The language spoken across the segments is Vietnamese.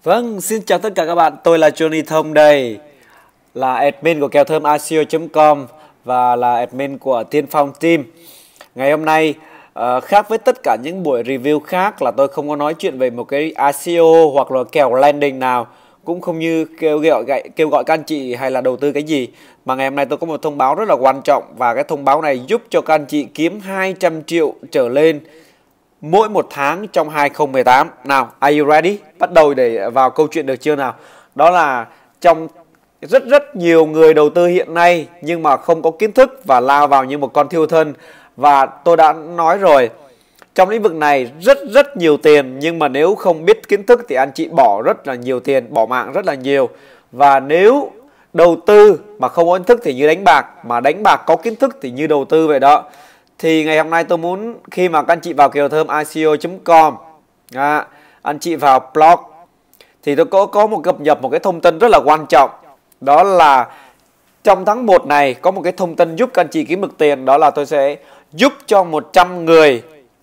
Vâng, xin chào tất cả các bạn, tôi là Johnny Thông đây, là admin của kèo thơm ICO.com và là admin của Tiên Phong Team. Ngày hôm nay, khác với tất cả những buổi review khác là tôi không có nói chuyện về một cái ICO hoặc là kèo landing nào, cũng không như kêu gọi các anh chị hay là đầu tư cái gì. Mà ngày hôm nay tôi có một thông báo rất là quan trọng, và cái thông báo này giúp cho các anh chị kiếm 200 triệu trở lên mỗi một tháng trong 2018. Nào, are you ready? Bắt đầu để vào câu chuyện được chưa nào? Đó là trong rất nhiều người đầu tư hiện nay nhưng mà không có kiến thức và lao vào như một con thiêu thân. Và tôi đã nói rồi, trong lĩnh vực này rất nhiều tiền, nhưng mà nếu không biết kiến thức thì anh chị bỏ rất là nhiều tiền, bỏ mạng rất là nhiều. Và nếu đầu tư mà không có kiến thức thì như đánh bạc, mà đánh bạc có kiến thức thì như đầu tư vậy đó. Thì ngày hôm nay tôi muốn khi mà các anh chị vào kèo thơm ICO.com, anh chị vào blog, thì tôi có một cập nhật một cái thông tin rất là quan trọng. Đó là trong tháng 1 này có một cái thông tin giúp các anh chị kiếm được tiền. Đó là tôi sẽ giúp cho 100 người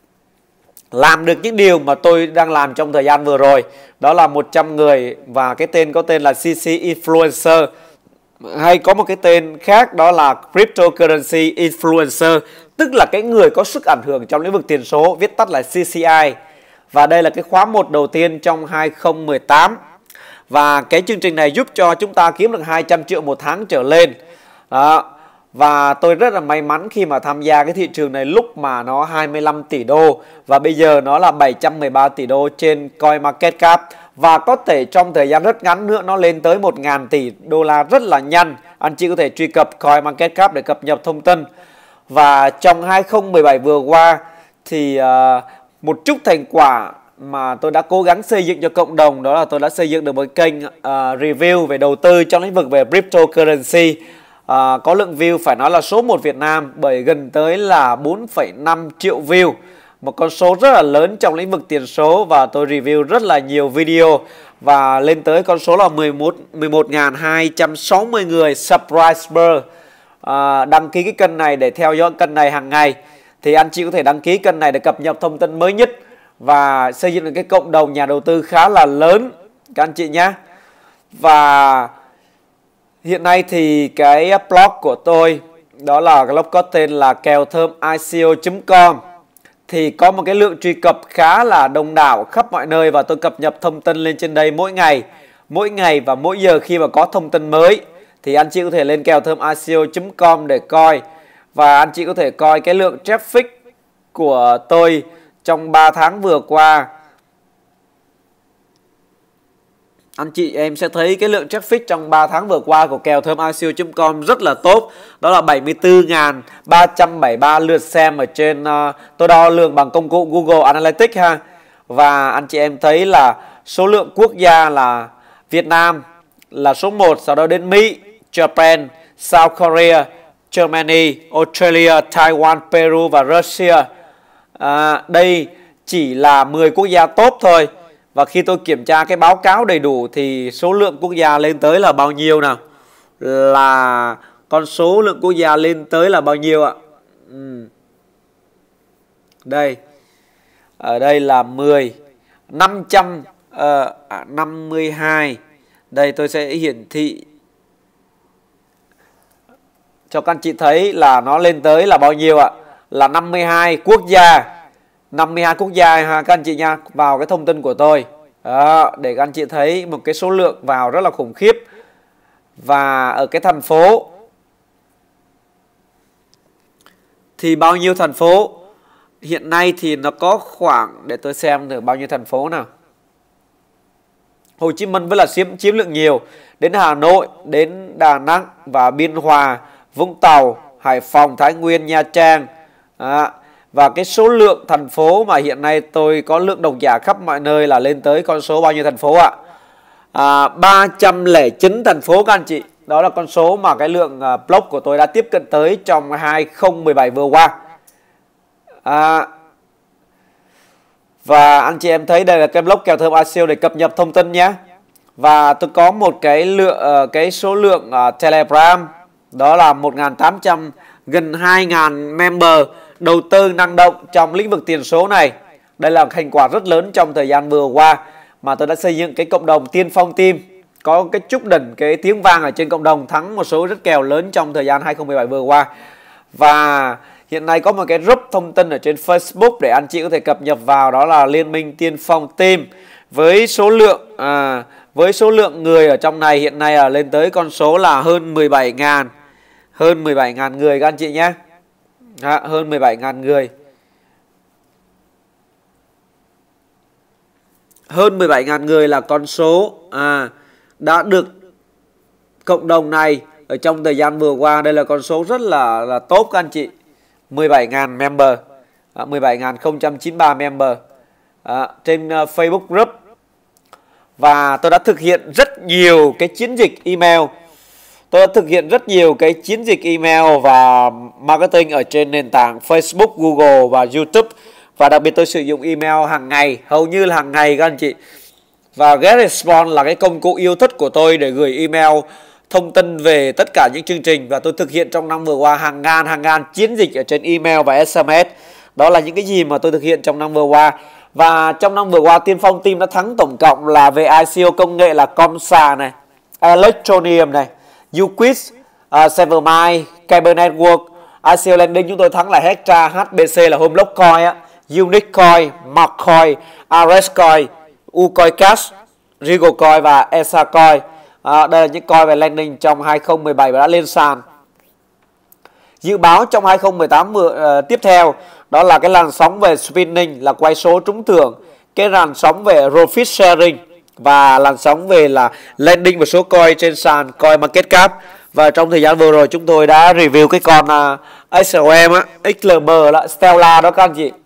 làm được những điều mà tôi đang làm trong thời gian vừa rồi. Đó là 100 người, và cái tên có tên là CC Influencer, hay có một cái tên khác đó là Cryptocurrency Influencer, tức là cái người có sức ảnh hưởng trong lĩnh vực tiền số, viết tắt là CCI. Và đây là cái khóa 1 đầu tiên trong 2018. Và cái chương trình này giúp cho chúng ta kiếm được 200 triệu một tháng trở lên. Đó. Và tôi rất là may mắn khi mà tham gia cái thị trường này lúc mà nó 25 tỷ đô. Và bây giờ nó là 713 tỷ đô trên CoinMarketCap. Và có thể trong thời gian rất ngắn nữa nó lên tới 1.000 tỷ đô la rất là nhanh. Anh chị có thể truy cập CoinMarketCap để cập nhật thông tin. Và trong 2017 vừa qua thì một chút thành quả mà tôi đã cố gắng xây dựng cho cộng đồng, đó là tôi đã xây dựng được một kênh review về đầu tư trong lĩnh vực về cryptocurrency. Có lượng view phải nói là số 1 Việt Nam, bởi gần tới là 4,5 triệu view, một con số rất là lớn trong lĩnh vực tiền số. Và tôi review rất là nhiều video và lên tới con số là 11.260 người subscriber đăng ký cái kênh này để theo dõi kênh này hàng ngày. Thì anh chị có thể đăng ký kênh này để cập nhật thông tin mới nhất và xây dựng được cái cộng đồng nhà đầu tư khá là lớn các anh chị nhé. Và hiện nay thì cái blog của tôi, đó là blog có tên là kèo thơm ICO.com, thì có một cái lượng truy cập khá là đông đảo khắp mọi nơi, và tôi cập nhật thông tin lên trên đây mỗi ngày và mỗi giờ khi mà có thông tin mới. Thì anh chị có thể lên kèo thơm ICO.com để coi. Và anh chị có thể coi cái lượng traffic của tôi trong 3 tháng vừa qua. Anh chị em sẽ thấy cái lượng traffic trong 3 tháng vừa qua của kèo thơm ICO.com rất là tốt. Đó là 74.373 lượt xem ở trên, tôi đo lường bằng công cụ Google Analytics ha. Và anh chị em thấy là số lượng quốc gia là Việt Nam là số 1, sau đó đến Mỹ, Japan, South Korea, Germany, Australia, Taiwan, Peru và Russia. Đây chỉ là 10 quốc gia top thôi. Và khi tôi kiểm tra cái báo cáo đầy đủ thì số lượng quốc gia lên tới là bao nhiêu nào? Là con số lượng quốc gia lên tới là bao nhiêu ạ? Đây. Ở đây là 552. Đây tôi sẽ hiển thị cho các anh chị thấy là nó lên tới là bao nhiêu ạ? Là 52 quốc gia. 52 quốc gia ha các anh chị nha, vào cái thông tin của tôi. Đó, để các anh chị thấy một cái số lượng vào rất là khủng khiếp. Và ở cái thành phố thì bao nhiêu thành phố? Hiện nay thì nó có khoảng, để tôi xem thử bao nhiêu thành phố nào. Hồ Chí Minh vẫn là chiếm lượng nhiều. Đến Hà Nội, đến Đà Nẵng và Biên Hòa, Vũng Tàu, Hải Phòng, Thái Nguyên, Nha Trang. Và cái số lượng thành phố mà hiện nay tôi có lượng độc giả khắp mọi nơi là lên tới con số bao nhiêu thành phố ạ? 309 thành phố các anh chị. Đó là con số mà cái lượng blog của tôi đã tiếp cận tới trong 2017 vừa qua. Và anh chị em thấy đây là cái blog kèo thơm ICO để cập nhật thông tin nhé. Và tôi có một cái số lượng Telegram, đó là 1.800, gần 2.000 member đầu tư năng động trong lĩnh vực tiền số này. Đây là thành quả rất lớn trong thời gian vừa qua. mà tôi đã xây dựng cái cộng đồng Tiên Phong Team, có cái chúc đỉnh cái tiếng vang ở trên cộng đồng, thắng một số rất kèo lớn trong thời gian 2017 vừa qua. Và hiện nay có một cái group thông tin ở trên Facebook để anh chị có thể cập nhật vào, đó là Liên minh Tiên Phong Team, với số lượng người ở trong này hiện nay là lên tới con số là hơn 17.000 người các anh chị nhé. Hơn 17.000 người. Hơn 17.000 người là con số đã được cộng đồng này ở trong thời gian vừa qua. Đây là con số rất là tốt các anh chị. 17.000 member, 17.093 member trên Facebook group. Và tôi đã thực hiện rất nhiều cái chiến dịch email. Và marketing ở trên nền tảng Facebook, Google và YouTube. Và đặc biệt tôi sử dụng email hàng ngày, hầu như là hàng ngày các anh chị. Và GetResponse là cái công cụ yêu thích của tôi để gửi email thông tin về tất cả những chương trình. Và tôi thực hiện trong năm vừa qua hàng ngàn chiến dịch ở trên email và SMS. Đó là những cái gì mà tôi thực hiện trong năm vừa qua. Và trong năm vừa qua, Tiên Phong Team đã thắng tổng cộng là về ICO công nghệ là Comsa này, Electronium này, Uquid, Severmind, Kyber Network. ICO Lending chúng tôi thắng là Hectra, HBC là Homeblock Coin, Unicoin, Markcoin, RSCoin, Ucoin Cash, Regal Coin và ESA Coin. Đây là những coin về lending trong 2017 và đã lên sàn. Dự báo trong 2018 tiếp theo đó là cái làn sóng về spinning là quay số trúng thưởng, cái làn sóng về profit sharing và làn sóng về là lending một số coin trên sàn coin market cap. Và trong thời gian vừa rồi chúng tôi đã review cái con XLM XLM là Stellar đó các anh chị.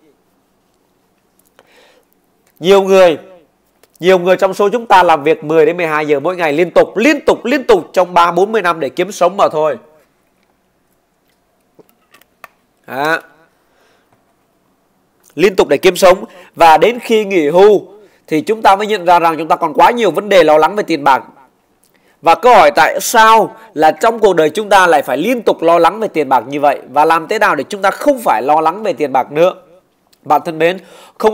Nhiều người trong số chúng ta làm việc 10 đến 12 giờ mỗi ngày liên tục trong 3-40 năm để kiếm sống mà thôi. Liên tục để kiếm sống. Và đến khi nghỉ hưu thì chúng ta mới nhận ra rằng chúng ta còn quá nhiều vấn đề lo lắng về tiền bạc. Và câu hỏi tại sao là trong cuộc đời chúng ta lại phải liên tục lo lắng về tiền bạc như vậy? Và làm thế nào để chúng ta không phải lo lắng về tiền bạc nữa? Bạn thân mến, không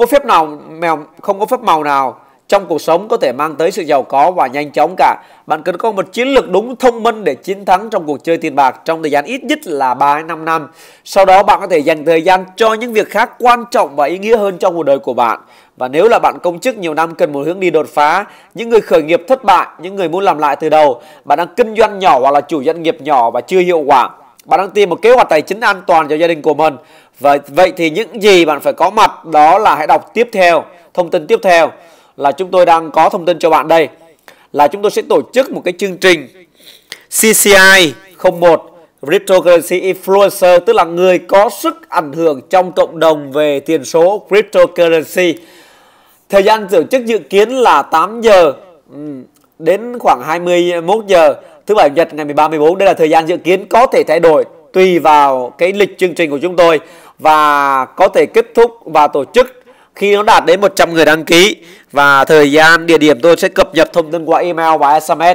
có phép màu nào trong cuộc sống có thể mang tới sự giàu có và nhanh chóng cả. Bạn cần có một chiến lược đúng, thông minh để chiến thắng trong cuộc chơi tiền bạc trong thời gian ít nhất là 3-5 năm. Sau đó bạn có thể dành thời gian cho những việc khác quan trọng và ý nghĩa hơn trong cuộc đời của bạn. Và nếu là bạn công chức nhiều năm cần một hướng đi đột phá, những người khởi nghiệp thất bại, những người muốn làm lại từ đầu, bạn đang kinh doanh nhỏ hoặc là chủ doanh nghiệp nhỏ và chưa hiệu quả, bạn đang tìm một kế hoạch tài chính an toàn cho gia đình của mình. Vậy thì những gì bạn phải có mặt đó là hãy đọc tiếp theo. Thông tin tiếp theo là chúng tôi đang có thông tin cho bạn đây, là chúng tôi sẽ tổ chức một cái chương trình CCI 01 Cryptocurrency Influencer, tức là người có sức ảnh hưởng trong cộng đồng về tiền số Cryptocurrency. Thời gian tổ chức dự kiến là 8 giờ đến khoảng 21 giờ thứ Bảy Nhật ngày 13-14. Đây là thời gian dự kiến, có thể thay đổi tùy vào cái lịch chương trình của chúng tôi, và có thể kết thúc và tổ chức khi nó đạt đến 100 người đăng ký. Và thời gian, địa điểm tôi sẽ cập nhật thông tin qua email và SMS.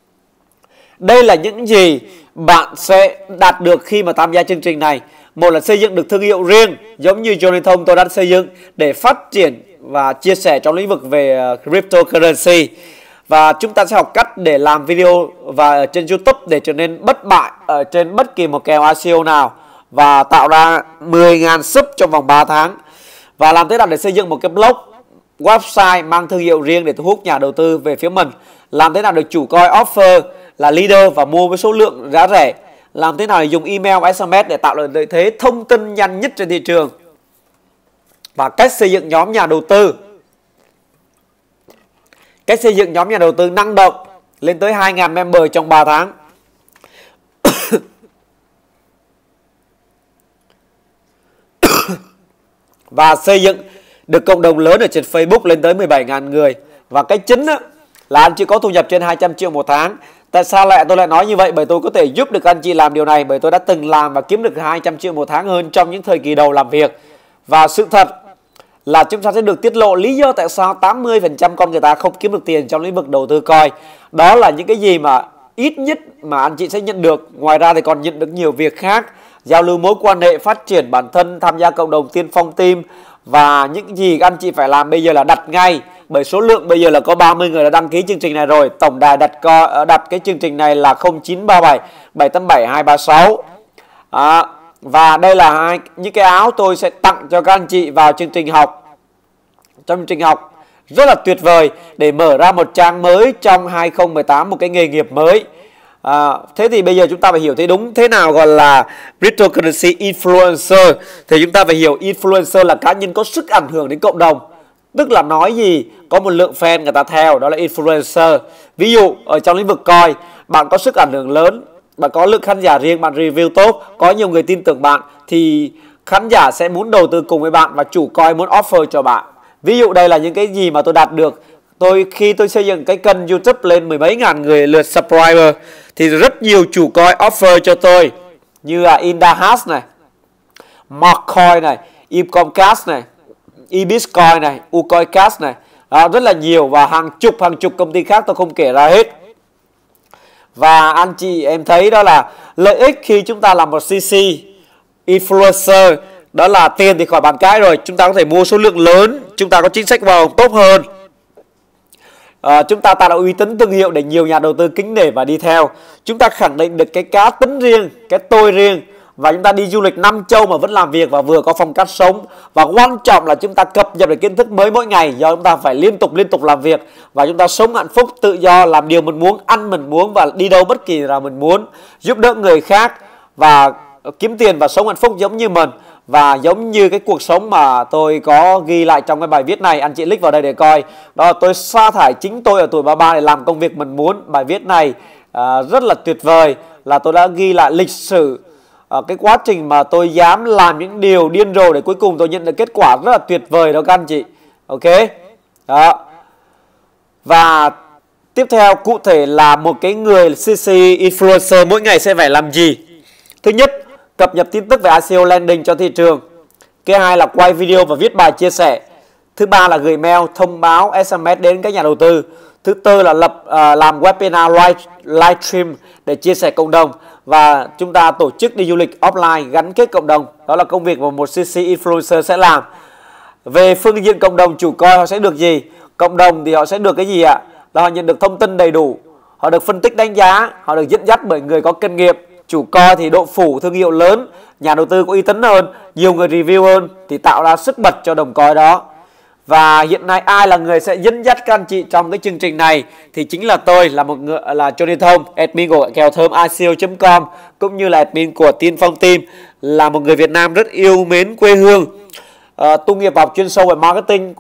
Đây là những gì bạn sẽ đạt được khi mà tham gia chương trình này. Một là xây dựng được thương hiệu riêng, giống như Johnny Thông tôi đã xây dựng để phát triển và chia sẻ trong lĩnh vực về cryptocurrency. Và chúng ta sẽ học cách để làm video và trên YouTube để trở nên bất bại ở trên bất kỳ một kèo ICO nào, và tạo ra 10.000 sub trong vòng 3 tháng. Và làm thế nào để xây dựng một cái blog, website mang thương hiệu riêng để thu hút nhà đầu tư về phía mình. Làm thế nào để chủ coin offer là leader và mua với số lượng giá rẻ. Làm thế nào để dùng email và SMS để tạo lợi thế thông tin nhanh nhất trên thị trường. Và cách xây dựng nhóm nhà đầu tư. Cách xây dựng nhóm nhà đầu tư năng động lên tới 2.000 member trong 3 tháng. Và xây dựng được cộng đồng lớn ở trên Facebook lên tới 17.000 người. Và cái chính là anh chị có thu nhập trên 200 triệu một tháng. Tại sao tôi lại nói như vậy? Bởi tôi có thể giúp được anh chị làm điều này, bởi tôi đã từng làm và kiếm được 200 triệu một tháng hơn trong những thời kỳ đầu làm việc. Và sự thật là chúng ta sẽ được tiết lộ lý do tại sao 80% con người ta không kiếm được tiền trong lĩnh vực đầu tư coin. Đó là những cái gì mà ít nhất mà anh chị sẽ nhận được. Ngoài ra thì còn nhận được nhiều việc khác, giao lưu mối quan hệ, phát triển bản thân, tham gia cộng đồng Tiên Phong Team. Và những gì anh chị phải làm bây giờ là đặt ngay bởi số lượng bây giờ là có 30 người đã đăng ký chương trình này rồi. Tổng đài đặt cái chương trình này là 0937 787 236. Và đây là những cái áo tôi sẽ tặng cho các anh chị vào chương trình học. Trong chương trình học rất là tuyệt vời để mở ra một trang mới trong 2018, một cái nghề nghiệp mới. Thế thì bây giờ chúng ta phải hiểu thấy đúng thế nào gọi là cryptocurrency influencer. Thì chúng ta phải hiểu influencer là cá nhân có sức ảnh hưởng đến cộng đồng. Tức là nói gì có một lượng fan người ta theo, đó là influencer. Ví dụ ở trong lĩnh vực coin, bạn có sức ảnh hưởng lớn, bạn có lượng khán giả riêng, bạn review tốt, có nhiều người tin tưởng bạn, thì khán giả sẽ muốn đầu tư cùng với bạn và chủ coin muốn offer cho bạn. Ví dụ đây là những cái gì mà tôi đạt được. Khi tôi xây dựng cái kênh YouTube lên mười mấy ngàn người lượt subscriber thì rất nhiều chủ coin offer cho tôi, như là Indahash này, Markcoin này, Ecomcast này, Ebitcoin này, Ucoincast này, rất là nhiều, và hàng chục công ty khác tôi không kể ra hết. Và anh chị em thấy đó là lợi ích khi chúng ta làm một CC influencer, đó là tiền thì khỏi bàn cãi rồi, chúng ta có thể mua số lượng lớn, chúng ta có chính sách vào tốt hơn, chúng ta tạo uy tín thương hiệu để nhiều nhà đầu tư kính nể và đi theo. Chúng ta khẳng định được cái cá tính riêng, cái tôi riêng, và chúng ta đi du lịch 5 châu mà vẫn làm việc và vừa có phong cách sống. Và quan trọng là chúng ta cập nhật được kiến thức mới mỗi ngày, do chúng ta phải liên tục làm việc, và chúng ta sống hạnh phúc, tự do, làm điều mình muốn, ăn mình muốn và đi đâu bất kỳ là mình muốn, giúp đỡ người khác và kiếm tiền và sống hạnh phúc giống như mình. Và giống như cái cuộc sống mà tôi có ghi lại trong cái bài viết này, anh chị click vào đây để coi. Đó là tôi sa thải chính tôi ở tuổi 33 để làm công việc mình muốn. Bài viết này rất là tuyệt vời, là tôi đã ghi lại lịch sử cái quá trình mà tôi dám làm những điều điên rồ để cuối cùng tôi nhận được kết quả rất là tuyệt vời đó các anh chị. Ok. Đó. Và tiếp theo cụ thể là một cái người CC influencer mỗi ngày sẽ phải làm gì. Thứ nhất, cập nhật tin tức về ICO landing cho thị trường. Cái hai là quay video và viết bài chia sẻ. Thứ ba là gửi mail thông báo SMS đến các nhà đầu tư. Thứ tư là làm webinar livestream để chia sẻ cộng đồng. Và chúng ta tổ chức đi du lịch offline gắn kết cộng đồng. Đó là công việc mà một CC influencer sẽ làm. Về phương diện cộng đồng, chủ coin họ sẽ được gì? Cộng đồng thì họ sẽ được cái gì ạ? Là họ nhận được thông tin đầy đủ, họ được phân tích đánh giá, họ được dẫn dắt bởi người có kinh nghiệm. Chủ coin thì độ phủ thương hiệu lớn, nhà đầu tư có uy tín hơn, nhiều người review hơn thì tạo ra sức bật cho đồng coin đó. Và hiện nay ai là người sẽ dẫn dắt các anh chị trong cái chương trình này thì chính là tôi, là một người là Johnny Thông, admin của kèo thơm ICO.com, cũng như là admin của Tiên Phong Team, là một người Việt Nam rất yêu mến quê hương, tu nghiệp học chuyên sâu về marketing,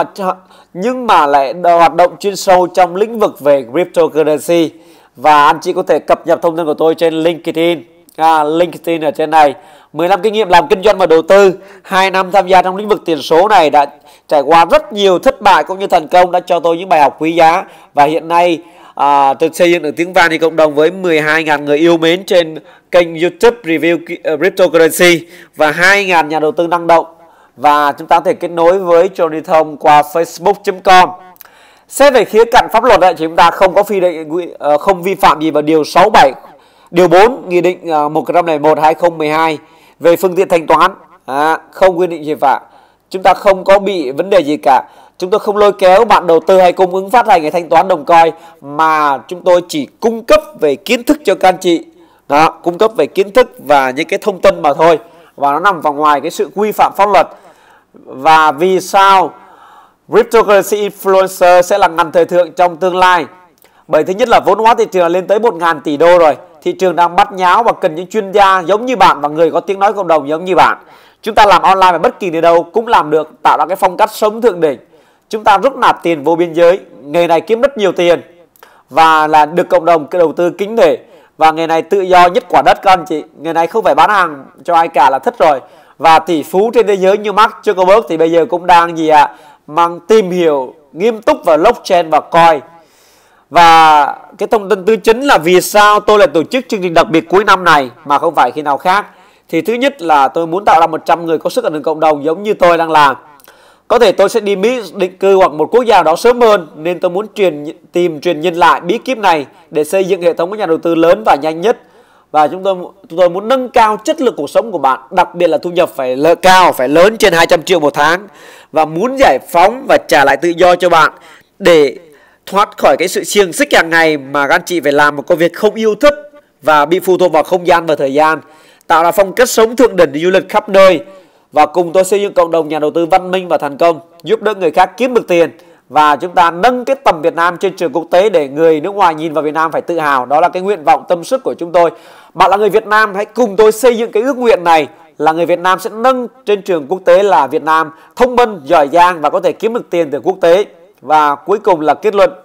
nhưng mà lại hoạt động chuyên sâu trong lĩnh vực về cryptocurrency. Và anh chị có thể cập nhật thông tin của tôi trên LinkedIn. LinkedIn ở trên này. 15 kinh nghiệm làm kinh doanh và đầu tư, 2 năm tham gia trong lĩnh vực tiền số này, đã trải qua rất nhiều thất bại cũng như thành công, đã cho tôi những bài học quý giá. Và hiện nay tôi xây dựng được tiếng vang thì cộng đồng với 12.000 người yêu mến trên kênh YouTube review cryptocurrency và 2.000 nhà đầu tư năng động. Và chúng ta có thể kết nối với Johnny Thông qua facebook.com. Xét về khía cạnh pháp luật thì chúng ta không vi phạm gì vào điều 67, điều 4 Nghị định 101/2012 về phương tiện thanh toán, không quy định gì phạm. Chúng ta không có bị vấn đề gì cả. Chúng tôi không lôi kéo bạn đầu tư hay cung ứng phát hành hay thanh toán đồng coin, mà chúng tôi chỉ cung cấp về kiến thức cho các anh chị. Đó, cung cấp về kiến thức và những cái thông tin mà thôi, và nó nằm vào ngoài cái sự quy phạm pháp luật. Và vì sao cryptocurrency influencer sẽ là ngành thời thượng trong tương lai? Bởi thứ nhất là vốn hóa thị trường lên tới 1.000 tỷ đô rồi. Thị trường đang bắt nháo và cần những chuyên gia giống như bạn và người có tiếng nói cộng đồng giống như bạn. Chúng ta làm online ở bất kỳ nơi đâu cũng làm được, tạo ra cái phong cách sống thượng đỉnh. Chúng ta rút nạp tiền vô biên giới. Nghề này kiếm rất nhiều tiền và là được cộng đồng đầu tư kính nể. Và nghề này tự do nhất quả đất các anh chị. Nghề này không phải bán hàng cho ai cả là thích rồi. Và tỷ phú trên thế giới như Mark Zuckerberg thì bây giờ cũng đang mang tìm hiểu nghiêm túc vào blockchain và coin. Và cái thông tin thứ chính là vì sao tôi lại tổ chức chương trình đặc biệt cuối năm này mà không phải khi nào khác. Thì thứ nhất là tôi muốn tạo ra 100 người có sức ảnh hưởng cộng đồng giống như tôi đang làm. Có thể tôi sẽ đi Mỹ định cư hoặc một quốc gia đó sớm hơn, nên tôi muốn truyền nhân lại bí kíp này để xây dựng hệ thống của nhà đầu tư lớn và nhanh nhất. và chúng tôi muốn nâng cao chất lượng cuộc sống của bạn, đặc biệt là thu nhập phải cao, phải lớn trên 200 triệu một tháng, và muốn giải phóng và trả lại tự do cho bạn để thoát khỏi cái sự xiềng xích hàng ngày mà các anh chị phải làm một công việc không yêu thích và bị phụ thuộc vào không gian và thời gian, tạo ra phong cách sống thượng đỉnh, đi du lịch khắp nơi, và cùng tôi xây dựng cộng đồng nhà đầu tư văn minh và thành công, giúp đỡ người khác kiếm được tiền, và chúng ta nâng cái tầm Việt Nam trên trường quốc tế để người nước ngoài nhìn vào Việt Nam phải tự hào. Đó là cái nguyện vọng tâm sức của chúng tôi. Bạn là người Việt Nam, hãy cùng tôi xây dựng cái ước nguyện này, là người Việt Nam sẽ nâng trên trường quốc tế là Việt Nam thông minh, giỏi giang và có thể kiếm được tiền từ quốc tế. Và cuối cùng là kết luận.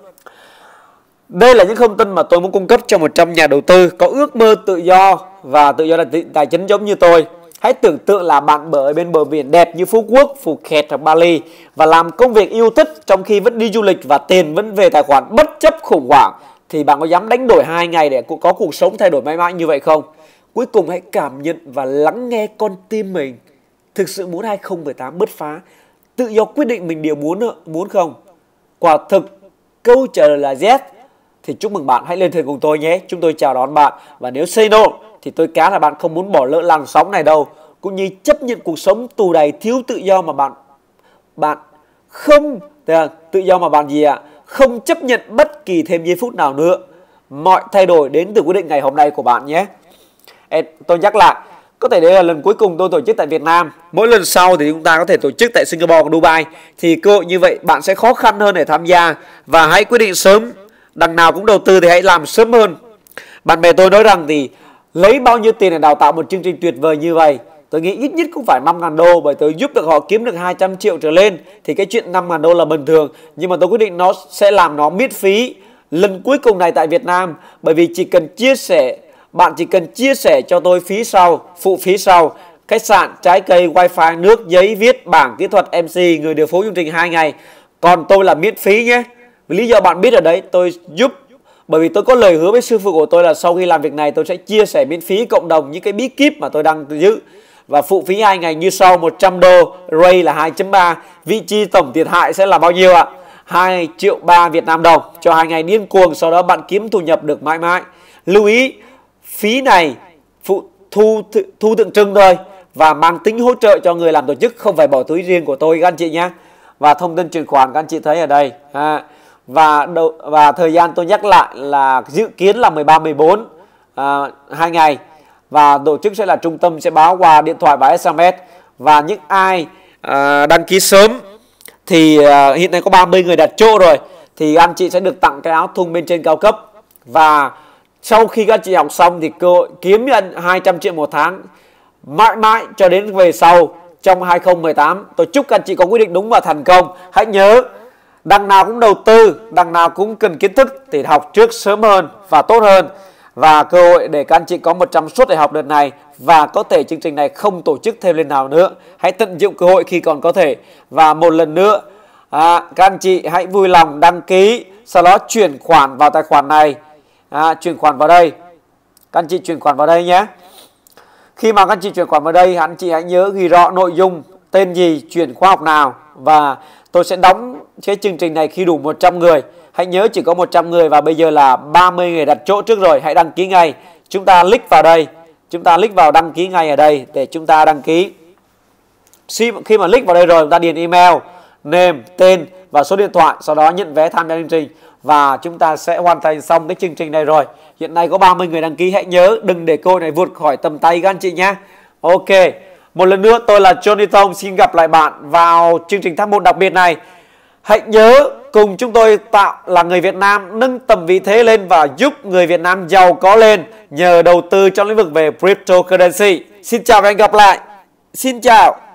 Đây là những thông tin mà tôi muốn cung cấp cho 100 nhà đầu tư có ước mơ tự do và tự do tài chính giống như tôi. Hãy tưởng tượng là bạn ở bên bờ biển đẹp như Phú Quốc, Phuket hoặc Bali và làm công việc yêu thích trong khi vẫn đi du lịch và tiền vẫn về tài khoản bất chấp khủng hoảng. Thì bạn có dám đánh đổi 2 ngày để có cuộc sống thay đổi mãi mãi như vậy không? Cuối cùng hãy cảm nhận và lắng nghe con tim mình. Thực sự muốn 2018 bứt phá, tự do quyết định mình điều muốn không? Quả thực câu trả lời là yes. Thì chúc mừng bạn, hãy lên thuyền cùng tôi nhé. Chúng tôi chào đón bạn. Và nếu say no thì tôi cá là bạn không muốn bỏ lỡ làn sóng này đâu. Cũng như chấp nhận cuộc sống tù đầy thiếu tự do mà bạn không tự do mà bạn gì ạ? Không chấp nhận bất kỳ thêm giây phút nào nữa. Mọi thay đổi đến từ quyết định ngày hôm nay của bạn nhé. Tôi nhắc lại, có thể đây là lần cuối cùng tôi tổ chức tại Việt Nam. Mỗi lần sau thì chúng ta có thể tổ chức tại Singapore và Dubai. Thì cơ hội như vậy bạn sẽ khó khăn hơn để tham gia. Và hãy quyết định sớm. Đằng nào cũng đầu tư thì hãy làm sớm hơn. Bạn bè tôi nói rằng thì lấy bao nhiêu tiền để đào tạo một chương trình tuyệt vời như vậy? Tôi nghĩ ít nhất cũng phải 5.000 đô, bởi tôi giúp được họ kiếm được 200 triệu trở lên. Thì cái chuyện 5.000 đô là bình thường. Nhưng mà tôi quyết định nó sẽ làm nó miễn phí lần cuối cùng này tại Việt Nam. Bởi vì bạn chỉ cần chia sẻ cho tôi phụ phí sau, khách sạn, trái cây, wifi, nước, giấy viết, bảng kỹ thuật, MC, người điều phối chương trình 2 ngày. Còn tôi là miễn phí nhé. Lý do bạn biết ở đấy, tôi giúp bởi vì tôi có lời hứa với sư phụ của tôi là sau khi làm việc này tôi sẽ chia sẻ miễn phí cộng đồng những cái bí kíp mà tôi đang giữ. Và phụ phí 2 ngày như sau: 100 đô, rate là 2.3. Vị trí tổng thiệt hại sẽ là bao nhiêu ạ? 2,3 triệu Việt Nam đồng cho 2 ngày điên cuồng, sau đó bạn kiếm thu nhập được mãi mãi. Lưu ý, phí này thu tượng trưng thôi và mang tính hỗ trợ cho người làm tổ chức, không phải bỏ túi riêng của tôi các anh chị nhé. Và thông tin chuyển khoản các anh chị thấy ở đây. Và thời gian tôi nhắc lại là dự kiến là 13-14 2 ngày. Và tổ chức sẽ là trung tâm sẽ báo qua điện thoại và SMS. Và những ai đăng ký sớm thì hiện nay có 30 người đặt chỗ rồi, thì anh chị sẽ được tặng cái áo thun bên trên cao cấp. Và sau khi các anh chị học xong thì cơ hội kiếm nhận 200 triệu một tháng mãi mãi cho đến về sau trong 2018. Tôi chúc các anh chị có quyết định đúng và thành công. Hãy nhớ, đằng nào cũng đầu tư, đằng nào cũng cần kiến thức thì học trước sớm hơn và tốt hơn. Và cơ hội để các anh chị có 100 suất để học đợt này. Và có thể chương trình này không tổ chức thêm lên nào nữa. Hãy tận dụng cơ hội khi còn có thể. Và một lần nữa, các anh chị hãy vui lòng đăng ký, sau đó chuyển khoản vào tài khoản này. Chuyển khoản vào đây. Các anh chị chuyển khoản vào đây nhé. Khi mà các anh chị chuyển khoản vào đây, anh chị hãy nhớ ghi rõ nội dung, tên gì, chuyển khóa học nào. Và tôi sẽ đóng cái chương trình này khi đủ 100 người. Hãy nhớ chỉ có 100 người và bây giờ là 30 người đặt chỗ trước rồi. Hãy đăng ký ngay. Chúng ta click vào đây. Chúng ta click vào đăng ký ngay ở đây để chúng ta đăng ký. Khi mà click vào đây rồi, chúng ta điền email, name, tên và số điện thoại. Sau đó nhận vé tham gia chương trình. Và chúng ta sẽ hoàn thành xong cái chương trình này rồi. Hiện nay có 30 người đăng ký. Hãy nhớ đừng để cơ hội này vụt khỏi tầm tay các anh chị nhé. Ok. Một lần nữa tôi là Johnny Thông xin gặp lại bạn vào chương trình tham môn đặc biệt này. Hãy nhớ cùng chúng tôi tạo là người Việt Nam nâng tầm vị thế lên và giúp người Việt Nam giàu có lên nhờ đầu tư trong lĩnh vực về cryptocurrency. Xin chào và hẹn gặp lại. Xin chào.